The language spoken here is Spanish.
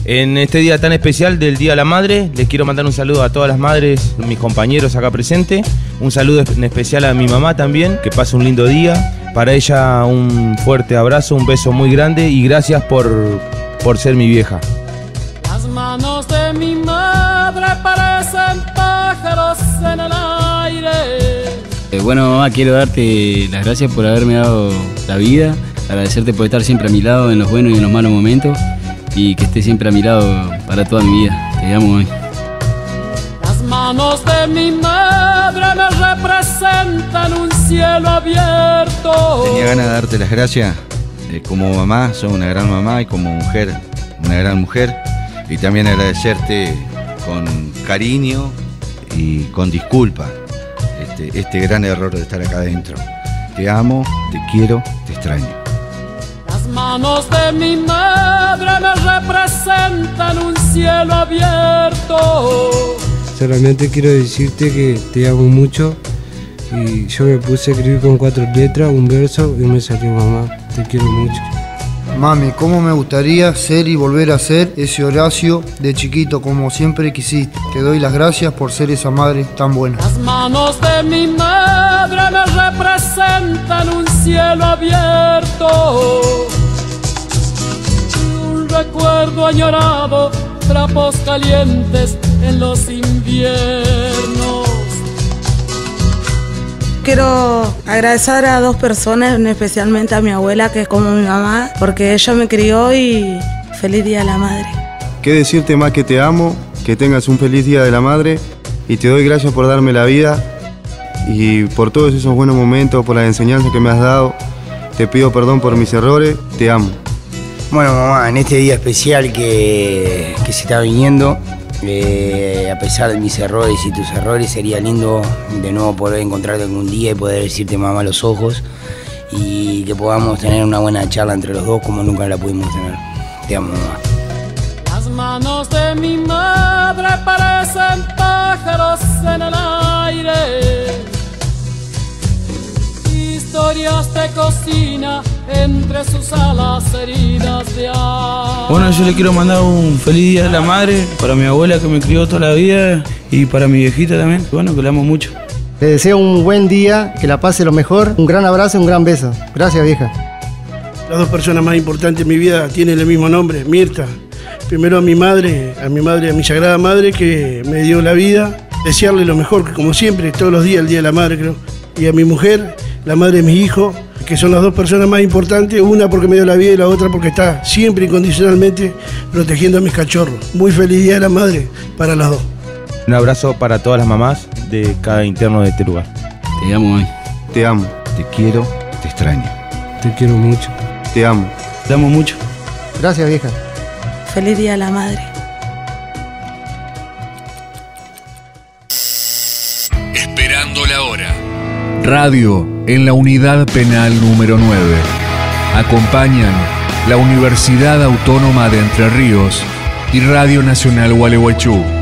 En este día tan especial del Día de la Madre, les quiero mandar un saludo a todas las madres, mis compañeros acá presentes. Un saludo en especial a mi mamá también, que pase un lindo día. Para ella un fuerte abrazo, un beso muy grande y gracias por ser mi vieja. Las manos de mi madre parecen pájaros en el aire. Bueno, mamá, quiero darte las gracias por haberme dado la vida, agradecerte por estar siempre a mi lado en los buenos y en los malos momentos y que estés siempre a mi lado para toda mi vida. Te amo, hoy. Las manos de mi madre me representan un cielo abierto. Tenía ganas de darte las gracias como mamá, sos una gran mamá, y como mujer, una gran mujer, y también agradecerte con cariño y con disculpa este gran error de estar acá adentro. Te amo, te quiero, te extraño. Las manos de mi madre me representan un cielo abierto. Solamente quiero decirte que te amo mucho y yo me puse a escribir con 4 letras, un verso y me salió mamá, te quiero mucho. Mami, cómo me gustaría ser y volver a ser ese Horacio de chiquito como siempre quisiste. Te doy las gracias por ser esa madre tan buena. Las manos de mi madre me representan un cielo abierto. Un recuerdo añorado, trapos calientes en los inviernos. Quiero agradecer a 2 personas, especialmente a mi abuela, que es como mi mamá, porque ella me crió, y feliz Día de la Madre. Qué decirte más que te amo, que tengas un feliz Día de la Madre, y te doy gracias por darme la vida y por todos esos buenos momentos, por las enseñanzas que me has dado. Te pido perdón por mis errores, te amo. Bueno, mamá, en este día especial que se está viniendo, a pesar de mis errores y tus errores, sería lindo de nuevo poder encontrarte algún día y poder decirte mamá a los ojos y que podamos tener una buena charla entre los dos como nunca la pudimos tener. Te amo, mamá. Las manos de mi madre parecen pájaros en el aire. Historias de cocina entre sus alas heridas de amor. Bueno, yo le quiero mandar un feliz Día de la Madre para mi abuela que me crió toda la vida y para mi viejita también, bueno, que la amo mucho. Le deseo un buen día, que la pase lo mejor, un gran abrazo y un gran beso. Gracias, vieja. Las 2 personas más importantes en mi vida tienen el mismo nombre, Mirta. Primero a mi madre, a mi sagrada madre que me dio la vida. Desearle lo mejor, como siempre, todos los días, el Día de la Madre, creo. Y a mi mujer, la madre de mis hijos, que son las 2 personas más importantes, una porque me dio la vida y la otra porque está siempre incondicionalmente protegiendo a mis cachorros. Muy feliz Día de la Madre para las 2. Un abrazo para todas las mamás de cada interno de este lugar. Te amo, hoy. Te amo, te quiero, te extraño. Te quiero mucho. Te amo. Te amo mucho. Gracias, vieja. Feliz Día de la Madre. Esperando la hora. Radio en la Unidad Penal número 9. Acompañan la Universidad Autónoma de Entre Ríos y Radio Nacional Gualeguaychú.